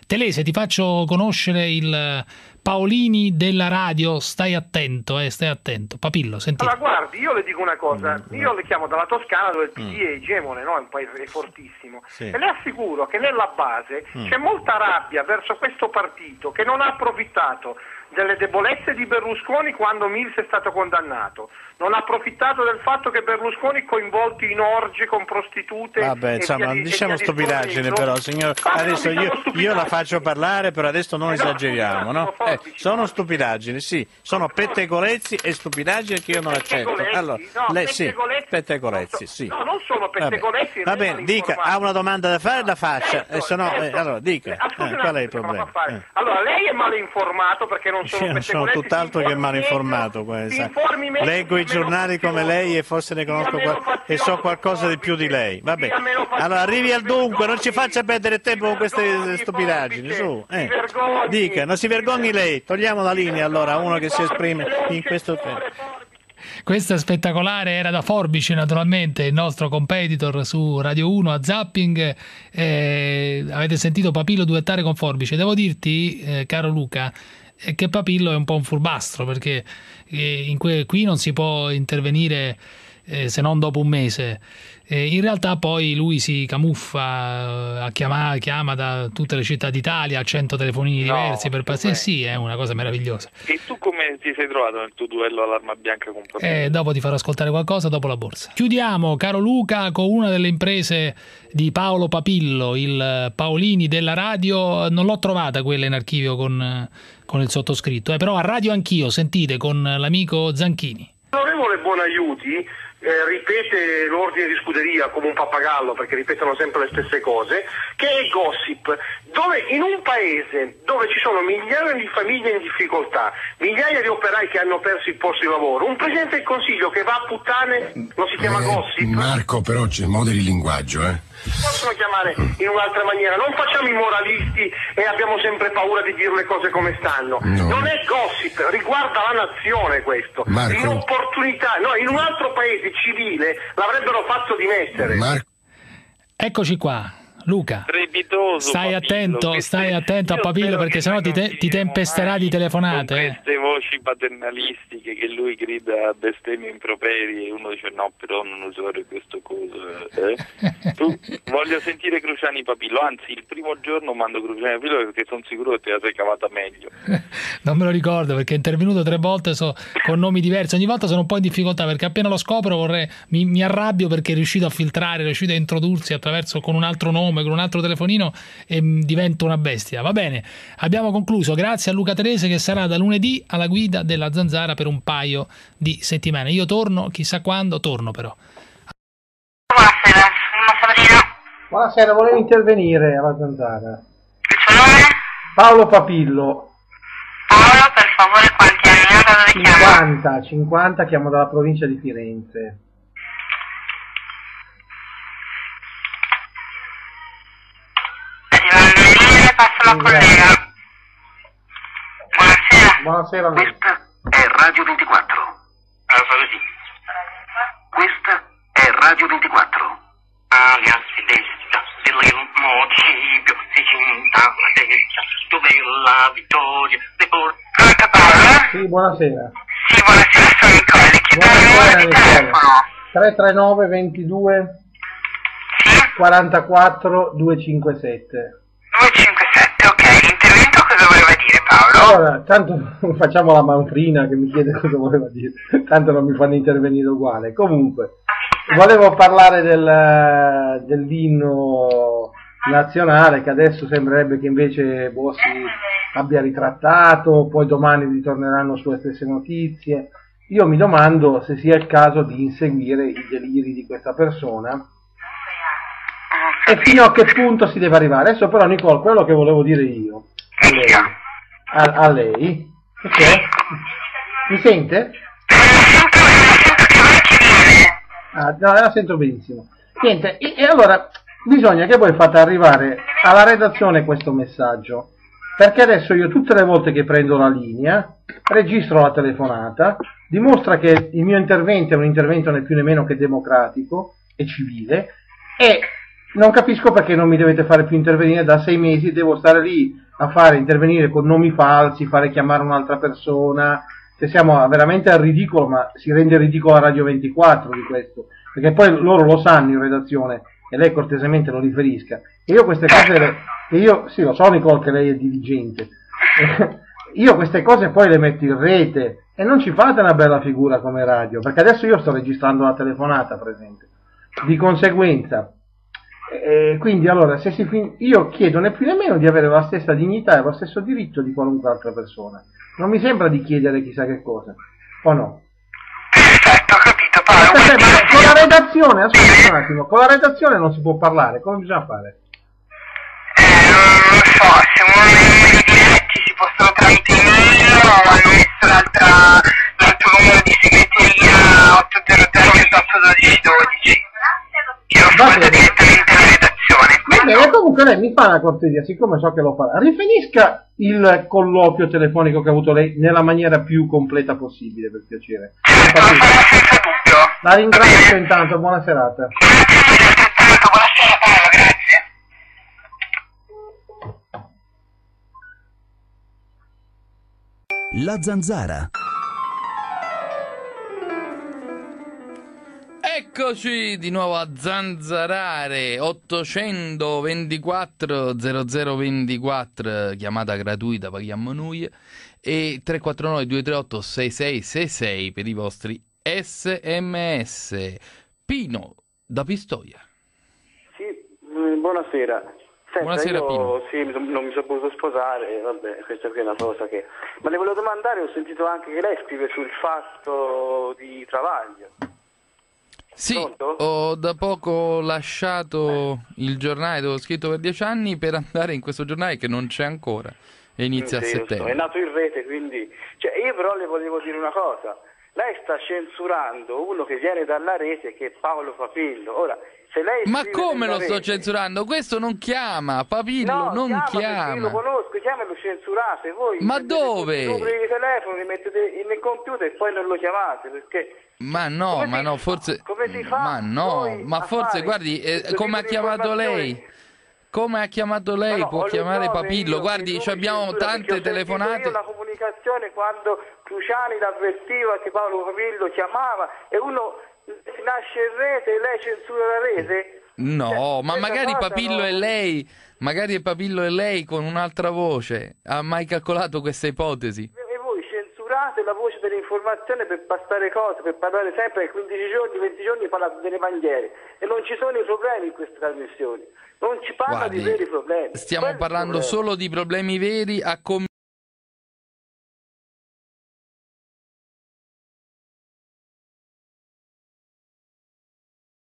Telese, ti faccio conoscere il Paolini della radio, stai attento, stai attento. Papillo, senti. Allora, guardi, io le dico una cosa, io le chiamo dalla Toscana dove il PD è egemone, no? È un paese fortissimo, Sì. e le assicuro che nella base c'è molta rabbia verso questo partito che non ha approfittato delle debolezze di Berlusconi quando Mills è stato condannato, non ha approfittato del fatto che Berlusconi coinvolti in orge con prostitute. Vabbè, insomma, diciamo stupidaggine però, signor. Adesso io la faccio parlare, però adesso non esageriamo, no? Sono stupidaggini, sì, sono pettegolezzi e stupidaggini che io non accetto. Allora, lei sì, pettegolezzi, sì. No, non sono pettegolezzi. Va bene, dica, ha una domanda da fare, la faccia, se no, allora dica, qual è il problema? Allora, lei è male informato perché non sono Io sono tutt'altro che mal informato, leggo i giornali come lei e forse ne conosco e so qualcosa di più di lei. Vabbè. Allora arrivi al dunque, non ci faccia perdere tempo con queste stupidaggini, su. Dica, non si vergogni lei, togliamo la linea allora a uno che si esprime in questo tempo. Questa spettacolare era da Forbice, naturalmente, il nostro competitor su Radio 1 a Zapping. Avete sentito Papillo duettare con Forbice. Devo dirti, caro Luca, che Papillo è un po' un furbastro, perché qui non si può intervenire se non dopo un mese. In realtà poi lui si camuffa, chiama da tutte le città d'Italia, a 100 telefonini diversi per passare. Sì, è una cosa meravigliosa. E tu come ti sei trovato nel tuo duello all'arma bianca con Papillo? Dopo ti farò ascoltare qualcosa dopo la borsa. Chiudiamo, caro Luca, con una delle imprese di Paolo Papillo, il Paolini della radio. Non l'ho trovata quella in archivio con il sottoscritto, però a radio anch'io, sentite, con l'amico Zanchini. L'onorevole Bonaiuti ripete l'ordine di scuderia come un pappagallo, perché ripetono sempre le stesse cose, che è gossip, dove in un paese dove ci sono migliaia di famiglie in difficoltà, migliaia di operai che hanno perso il posto di lavoro, un Presidente del Consiglio che va a puttane non si chiama gossip? Marco, però c'è moderi il linguaggio, Possono chiamare in un'altra maniera, non facciamo i moralisti e abbiamo sempre paura di dire le cose come stanno. No. Non è gossip, riguarda la nazione questo. Marco. Un'opportunità, no, in un altro paese civile l'avrebbero fatto dimettere. Marco. Eccoci qua. Luca, Strepitoso, stai attento a Papillo, perché sennò ti tempesterà di telefonate. Con queste voci paternalistiche che lui grida a bestemmie improperi e uno dice no, però non usare questo coso. Tu, voglio sentire Cruciani Papillo, anzi il primo giorno mando Cruciani Papillo perché sono sicuro che te la sei cavata meglio. Non me lo ricordo perché è intervenuto 3 volte con nomi diversi. Ogni volta sono un po' in difficoltà perché appena lo scopro mi arrabbio perché è riuscito a filtrare, è riuscito a introdursi attraverso con un altro nome, con un altro telefonino, e divento una bestia. Va bene, abbiamo concluso. Grazie a Luca Telese, che sarà da lunedì alla guida della Zanzara per un paio di settimane. Io torno, chissà quando torno però. Buonasera, sono Sabrina. Buonasera, volevo intervenire alla Zanzara. Il suo nome? Paolo Papillo. Paolo, per favore, quanti anni ha? Da dove chiama? 50, chiamo dalla provincia di Firenze. Passo la collega. Buonasera. Buonasera. Questa è Radio 24. Allora, sì. Questa è Radio 24. Alias Fidesta, del motivo, si cinta la testa, dove la vittoria, le porta Paola? Sì, buonasera. Sì, buonasera, sono Nicola, le chiedo il numero di telefono. 339 22 44 257. 257, ok, l'intervento cosa voleva dire Paolo? Allora, tanto facciamo la manfrina che mi chiede cosa voleva dire, tanto non mi fanno intervenire uguale. Comunque, volevo parlare dell'inno nazionale, che adesso sembrerebbe che invece Bossi abbia ritrattato, poi domani ritorneranno sulle stesse notizie. Io mi domando se sia il caso di inseguire i deliri di questa persona e fino a che punto si deve arrivare. Adesso però, Nicole, quello che volevo dire io a lei, perché mi sente? No, la sento benissimo. Niente, e allora bisogna che voi fate arrivare alla redazione questo messaggio, perché adesso io tutte le volte che prendo la linea registro la telefonata, dimostra che il mio intervento è un intervento né più né meno che democratico e civile, e Non capisco perché non mi dovete fare più intervenire da 6 mesi, devo stare lì a fare intervenire con nomi falsi, fare chiamare un'altra persona, se siamo veramente al ridicolo, ma si rende ridicolo a Radio 24 di questo, perché poi loro lo sanno in redazione e lei cortesemente lo riferisca. E io queste cose, sì, lo so Nicole che lei è dirigente, io queste cose poi le metto in rete e non ci fate una bella figura come radio, perché adesso io sto registrando la telefonata, per esempio, di conseguenza. Quindi allora io chiedo né più né meno di avere la stessa dignità e lo stesso diritto di qualunque altra persona, non mi sembra di chiedere chissà che cosa, o no? Perfetto, ho capito Paolo. Ma con la redazione, ascolta un attimo, con la redazione non si può parlare, come bisogna fare? Non lo so, se uno dei diretti si possono tramite email o hanno messo l'altro numero di segreteria 800 28 12 12. Io ascolto direttamente la redazione. Va bene, comunque lei mi fa una cortesia, siccome so che lo farà, rifinisca il colloquio telefonico che ha avuto lei nella maniera più completa possibile, per piacere. Certo, lo farò senza dubbio. La ringrazio intanto, buona serata. Buonasera Paolo, grazie. La Zanzara. Eccoci di nuovo a zanzarare. 824 0024, chiamata gratuita, paghiamo noi, e 349 238 6666 per i vostri SMS. Pino da Pistoia. Sì, buonasera. Senta, Buonasera, io Pino. sì, non mi sono potuto sposare, vabbè, questa qui è una cosa che... Ma le volevo domandare, ho sentito anche che lei scrive sul fatto di Travaglio. Sì, Pronto? ho da poco lasciato il giornale dove ho scritto per 10 anni per andare in questo giornale che non c'è ancora e inizia a Sì, lo so, settembre. è nato in rete, quindi... Cioè, io però le volevo dire una cosa. Lei sta censurando uno che viene dalla rete, che è Paolo Papillo. Ora, se lei Ma scrive come nella lo sto rete- censurando? Questo non chiama, Papillo No, non perché io lo chiama. conosco, chiama e lo censurate. Voi Ma prendete dove? tutti i numeri di telefono, li mettete nel computer e poi non lo chiamate, perché... Ma no, Come ma si no, fa? forse... Come si fa Ma no, poi ma a forse, fare guardi, questo come ha tipo di chiamato lei? informazioni? Come ha chiamato lei? No, Può ho le chiamare prove Papillo. io Guardi, che ci lui abbiamo censura, perché tante ho sentito telefonate. io la comunicazione quando Cruciani l'avvertiva che Paolo Papillo chiamava e uno nasce in rete e lei censura la rete? No, Cioè, ma questa magari cosa Papillo no. è lei. Magari è Papillo e lei con un'altra voce. Ha mai calcolato questa ipotesi? E voi censurate la voce dell'informazione per passare cose, per parlare sempre 15 giorni, 20 giorni parlate delle bandiere e non ci sono i problemi in queste trasmissioni, non ci parla Guardi, di veri problemi. stiamo Quello è il parlando problema. solo di problemi veri, a